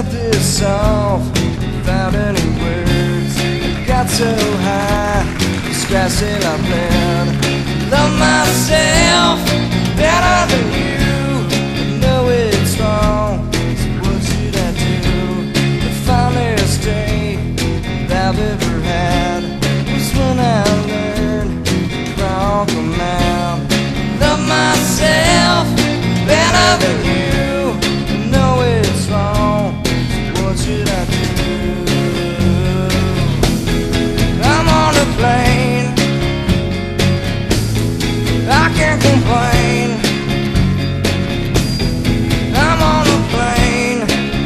wrote this off without any words. Got so high, scratched till I bled. Love myself better than you. I know it's wrong, so what should I do? The finest day I've ever had was when I learned to walk around. Love myself better than you. I know it's wrong, so what should I do? I'm on a plane, I can't complain. I'm on a plane.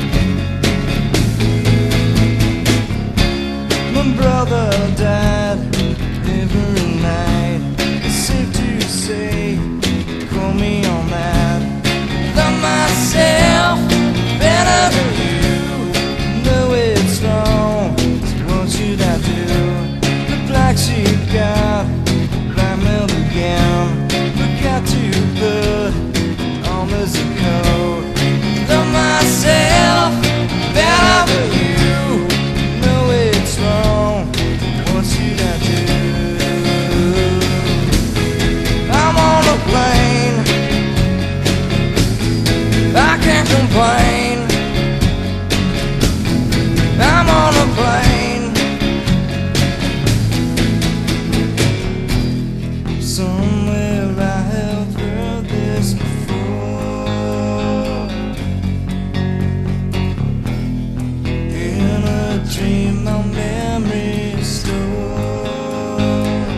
My brother died every night. It's safe to say, call me on that. Love myself better than you. Know it's wrong, so what should I do? The black sheep got black milk again. Forgot to put on this coat. Love myself better than you. Know it's wrong, what should I do? I'm on a plane, I can't complain. I'm on a plane. Somewhere I have heard this before. In a dream my memory stored.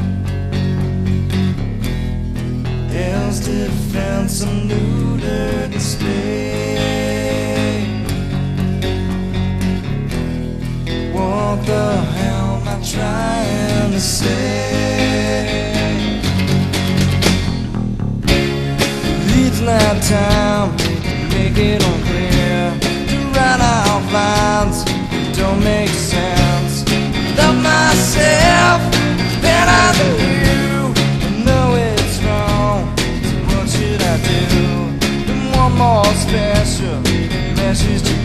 Else defense and neuter display. What the hell am I trying to say? It's not time to make it unclear, to write out lines that don't make sense. Love myself better than you. I know it's wrong, so what should I do? And one more special message to